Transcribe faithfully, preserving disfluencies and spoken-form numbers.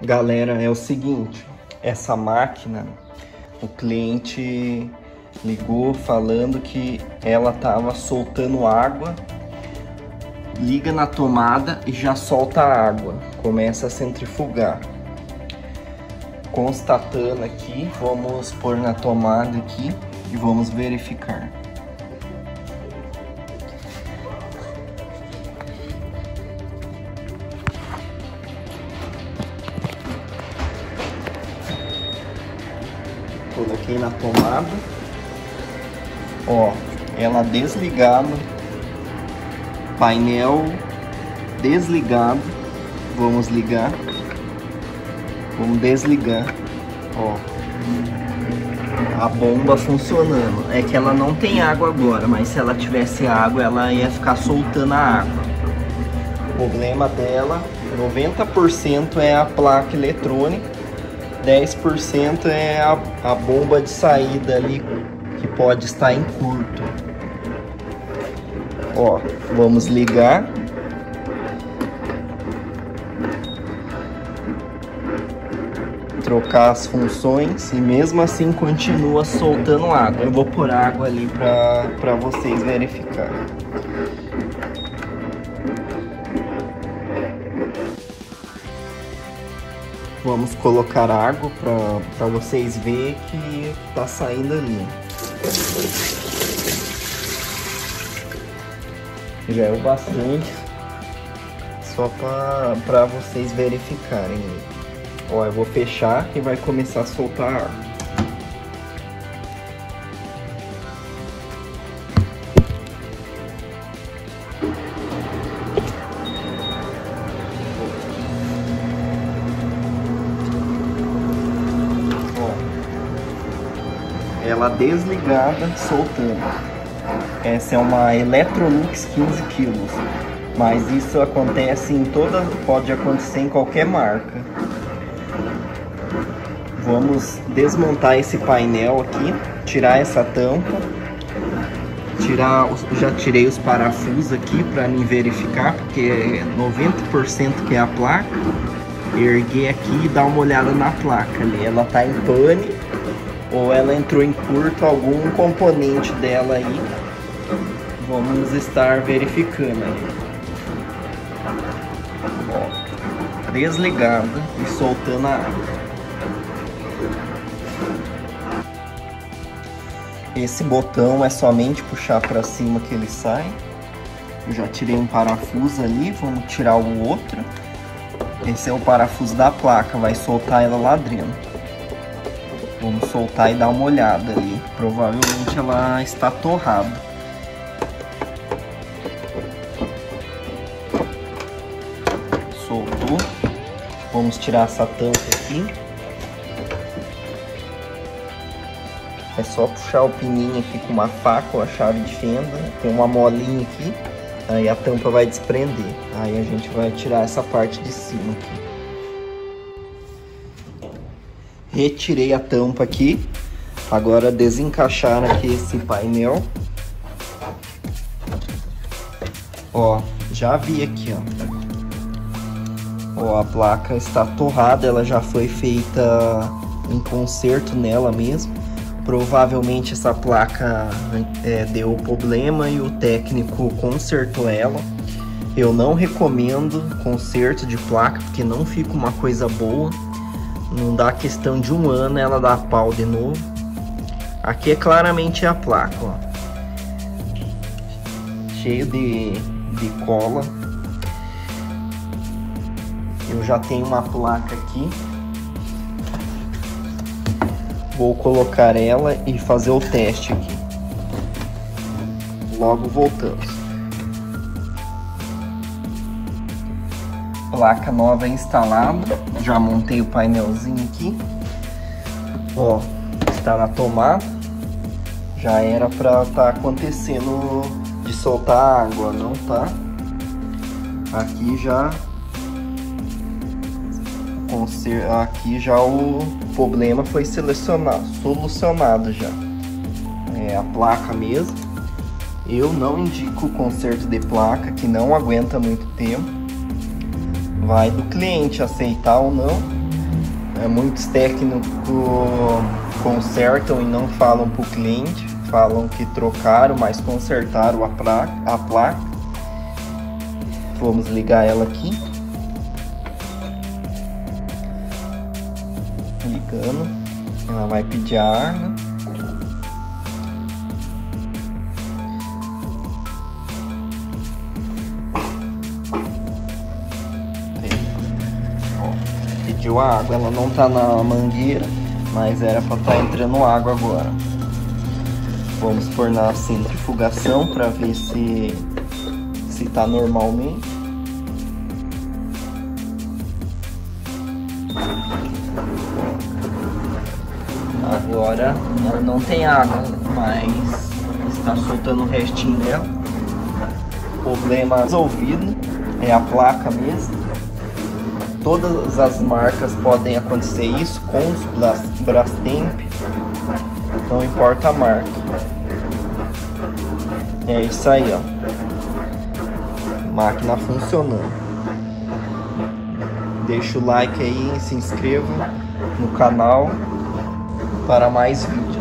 Galera, é o seguinte, essa máquina, o cliente ligou falando que ela tava soltando água, liga na tomada e já solta a água, começa a centrifugar. Constatando aqui, vamos pôr na tomada aqui e vamos verificar. Coloquei na tomada, ó, ela desligada, painel desligado, vamos ligar, vamos desligar, ó, a bomba funcionando. É que ela não tem água agora, mas se ela tivesse água, ela ia ficar soltando a água. O problema dela, noventa por cento é a placa eletrônica, dez por cento é a, a bomba de saída ali, que pode estar em curto. Ó, vamos ligar. Trocar as funções e mesmo assim continua soltando água. Eu vou pôr água ali para para vocês verificarem. Vamos colocar água para vocês verem que tá saindo ali. Já é o bastante, só para vocês verificarem. Ó, eu vou fechar e vai começar a soltar a água. Ela desligada, soltando. Essa é uma Electrolux quinze quilos, mas isso acontece em toda, pode acontecer em qualquer marca. Vamos desmontar esse painel aqui, tirar essa tampa, tirar, já tirei os parafusos aqui para me verificar, porque noventa por cento que é a placa. Erguer aqui e dar uma olhada na placa ali, ela tá em pane ou ela entrou em curto algum componente dela aí. Vamos estar verificando aí. Ó, desligada e soltando a água. Esse botão é somente puxar para cima que ele sai. Eu já tirei um parafuso ali, vamos tirar o outro. Esse é o parafuso da placa, vai soltar ela lá dentro. Vamos soltar e dar uma olhada ali. Provavelmente ela está torrada. Soltou. Vamos tirar essa tampa aqui. É só puxar o pininho aqui com uma faca ou a chave de fenda. Tem uma molinha aqui. Aí a tampa vai desprender. Aí a gente vai tirar essa parte de cima aqui. Retirei a tampa aqui. Agora desencaixar aqui esse painel. Ó, já vi aqui, ó. Ó, a placa está torrada. Ela já foi feita um conserto nela mesmo. Provavelmente essa placa é, deu problema e o técnico consertou ela. Eu não recomendo conserto de placa, porque não fica uma coisa boa. Não dá questão de um ano, ela dá pau de novo. Aqui é claramente a placa, ó. Cheio de, de cola. Eu já tenho uma placa aqui. Vou colocar ela e fazer o teste aqui. Logo voltamos. Placa nova instalada. Já montei o painelzinho aqui. Ó, está na tomada. Já era para estar acontecendo de soltar água, não tá? Aqui já aqui já o problema foi selecionado, solucionado já. É a placa mesmo. Eu não indico o conserto de placa, que não aguenta muito tempo. Vai do cliente aceitar ou não. É, muitos técnicos consertam e não falam para o cliente, falam que trocaram, mas consertaram a placa, a placa. Vamos ligar ela aqui. Ligando, ela vai pedir a arma. Pediu água, ela não tá na mangueira, mas era para estar entrando água agora. Vamos pôr na centrifugação para ver se se tá normalmente. Agora ela não tem água, mas está soltando o restinho dela. Problema resolvido, é a placa mesmo. Todas as marcas podem acontecer isso com os Brastemp, não importa a marca. É isso aí, ó. Máquina funcionando. Deixa o like aí, se inscreva no canal para mais vídeos.